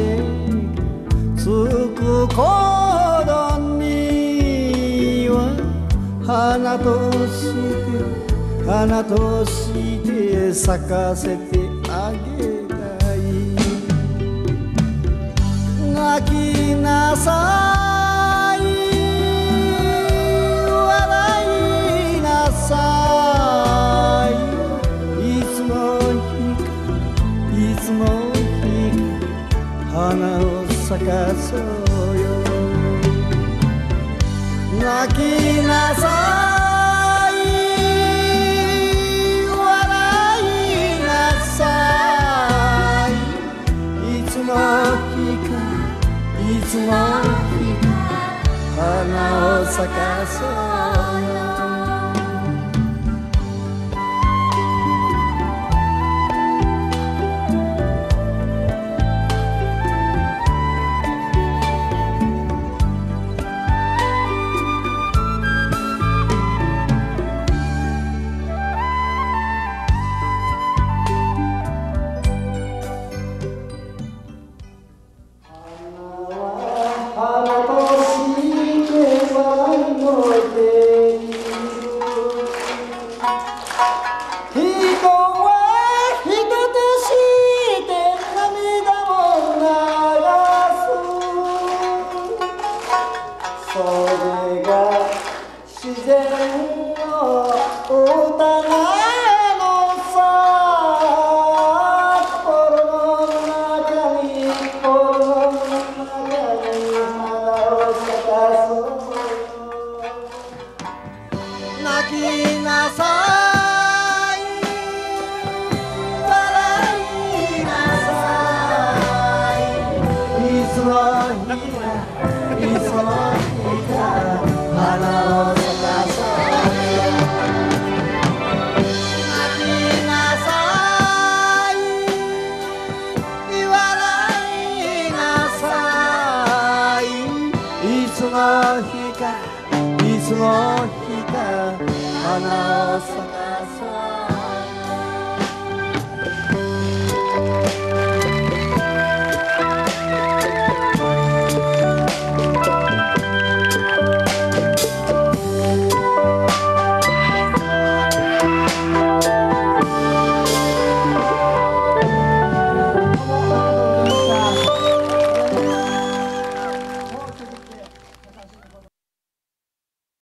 つく頃には花として咲かせてあげたい。泣きなさい笑いなさい、いつの日か花を咲かそうよ。泣きなさい笑いなさい、いつの日か花を咲かそうよ。花として笑いもできる。人は人として涙を流す。それが自然の歌なのさ。心の中に泣きなさい笑いなさい、いつの日か花を咲かそうよ。泣きなさい笑いなさい、いつの日か花を咲か